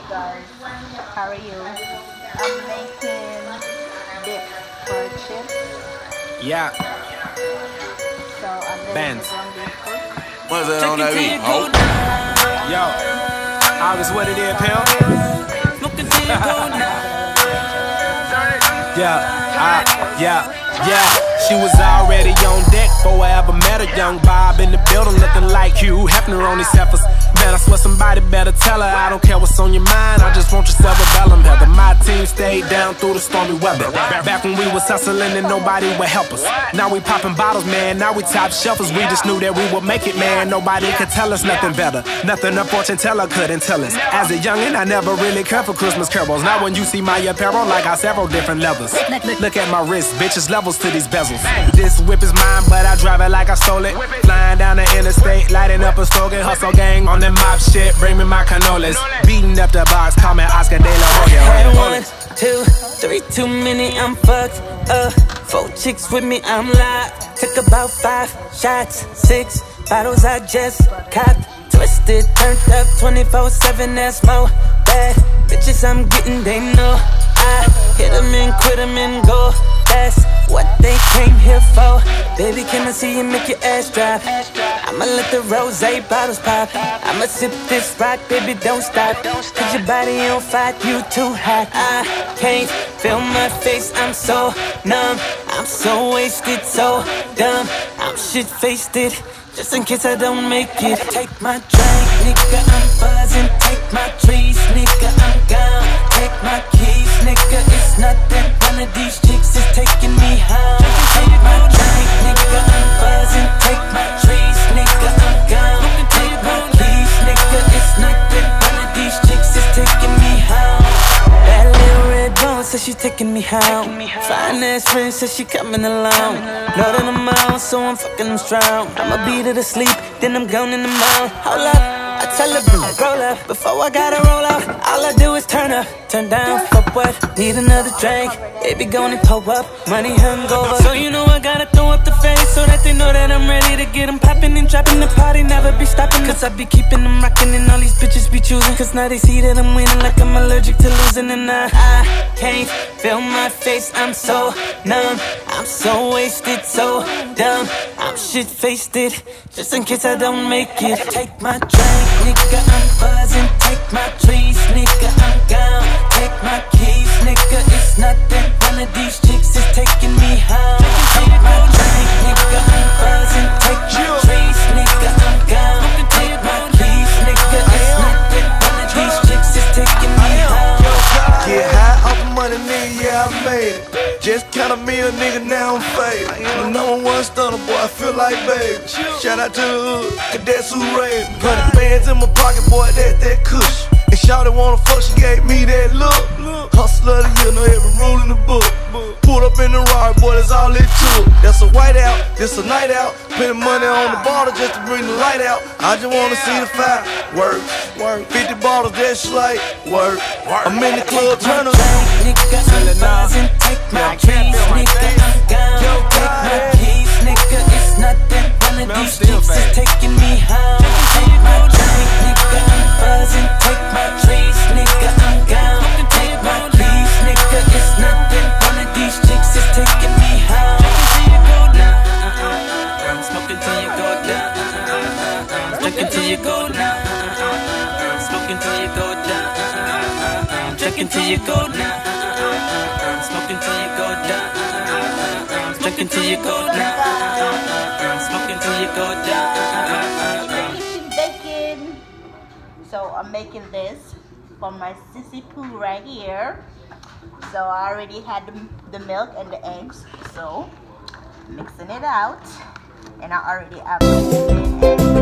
guys, how are you? I'm making dip for chips. Yeah. So I'm letting Bands. the ground beef cook. What's that on that beat? Oh. Yo. August, what it is, pimp? Yeah. She was already on deck before I ever met her. Young Bob in the building looking like Hugh Hefner on these heifers. Man, I swear somebody better tell her I don't care what's on your mind, I just want your cerebellum heather. My team stayed down through the stormy weather. Back when we was hustling and nobody would help us. Now we popping bottles, man, now we top shelfers. We just knew that we would make it, man. Nobody could tell us nothing better. Nothing a fortune teller couldn't tell us. As a youngin', I never really cared for Christmas carols. Now when you see my apparel, I got several different levels. Look at my wrist, bitches, levels to these bezels. This whip is mine, but I drive it like I stole it. Flying down the interstate, lighting up a slogan. Hustle gang on the mob shit, bring me my cannolis. Beating up the box, call me Oscar De La Hoya. 1, 2, 3, too many, I'm fucked up. 4 chicks with me, I'm live. Took about 5 shots, 6 bottles I just copped. Twisted, turned up 24/7, that's more bad bitches I'm getting, they know I hit them and quit them and go. That's what they came here for. Baby, can I see you make your ass drop? I'ma let the rosé bottles pop. I'ma sip this rock, baby, don't stop. Cause your body on fire, you too hot. I can't feel my face, I'm so numb. I'm so wasted, so dumb. I'm shit-faced it, just in case I don't make it. Take my drink, nigga, I'm buzzing. Take my trees, nigga, I'm gone. Take my keys, nigga, it's nothing. One of these chicks is taking me home. Take my drink, nigga, I'm buzzing. Take my trees, nigga, I'm gone. Take my keys, nigga, it's nothing. One of these chicks is taking me home. That little red bone says she's taking me home. Fine ass friend says she coming along. Know that I'm out, so I'm fucking them strong. I'ma beat her to sleep, then I'm gone in the mouth. Hold up, I tell her bro, roll up. Before I gotta roll out, all I do is turn up, turn down for what? Need another drink, baby gon' and pull up. Money hungover, so you know I gotta throw up the face, so that they know that I'm ready to get them popping and dropping. The party never be stopping, cause I be keeping them rocking and all these bitches be choosing. Cause now they see that I'm winning like I'm allergic to losing. And I can't feel my face, I'm so numb. I'm so wasted, so dumb. I'm shit-faced it, just in case I don't make it. Take my drink, nigga, I'm buzzing. Take my trees, nigga, I'm gone. Take my keys, nigga, it's nothing. One of these chicks is taking me home. Take my drink, nigga, I'm buzzing. Take my trees, nigga, I'm gone. Take my keys, nigga, it's nothing. One of these chicks is taking me home. Get high off the money, nigga, yeah, I made it. Just count a meal, nigga, now I'm faded. The #1 stunner, boy, I feel like baby. Shout out to the hood, cadets who raised me. 100 bands in my pocket, boy, that's that kush. And shawty wanna fuck, she gave me that look. Hustler of the year, know every rule in the book. Pulled up in the ride, boy, that's all it took. That's a white out, this a night out. Spending money on the bottle just to bring the light out. I just wanna see the fire, work. 50 bottles, that's like work. I'm in the club, turn up. Nigga, I'm buzzing. Take my keys, nigga, I'm gone. Take my keys, nigga, it's nothing. One of these chicks is taking me home. Take my drink, nigga, I'm buzzing. Take my trees, nigga, I'm gone. Take my keys, nigga, it's nothing. One of these chicks is taking me home. I'm smoking till you go down. Drinking till you go down. Smoking till you go down. Drinking till you go down. Smoking till you go down. Drinking till you go down. Smoking till you go down. Bacon. So I'm making this for my sissy poo right here. So I already had the milk and the eggs, so mixing it out, and I already have the chicken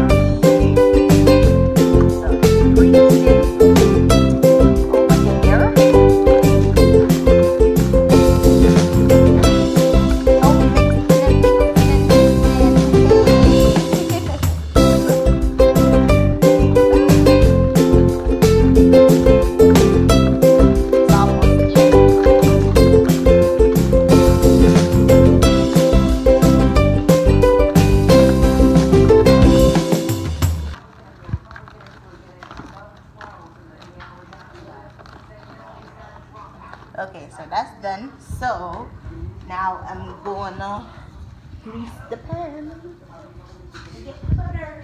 and so over here. Okay, so that's done. So now I'm gonna grease the pan to get the butter.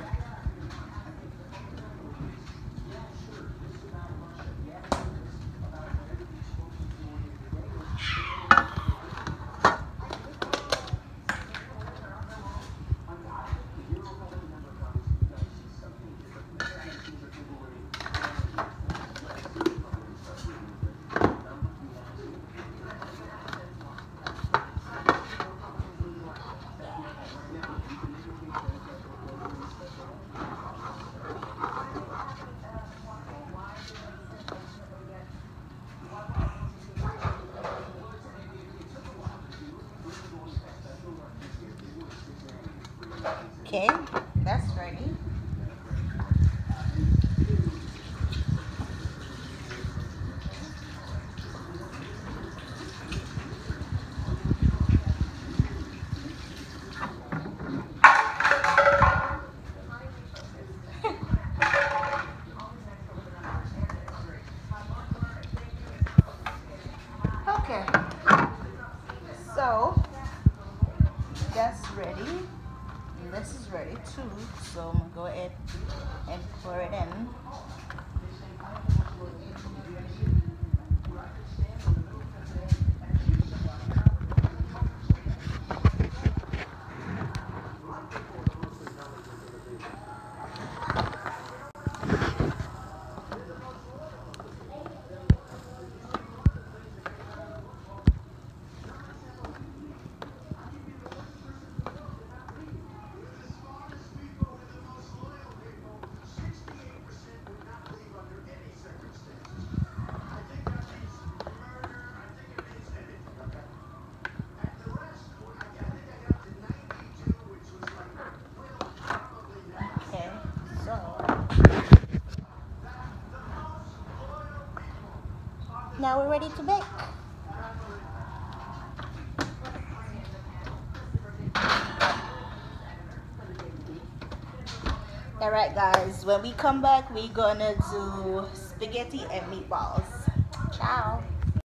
Okay, that's ready. Okay, so that's ready. And this is ready too, so I'm gonna go ahead and pour it in. Now we're ready to bake. Alright guys, when we come back, we're gonna do spaghetti and meatballs. Ciao.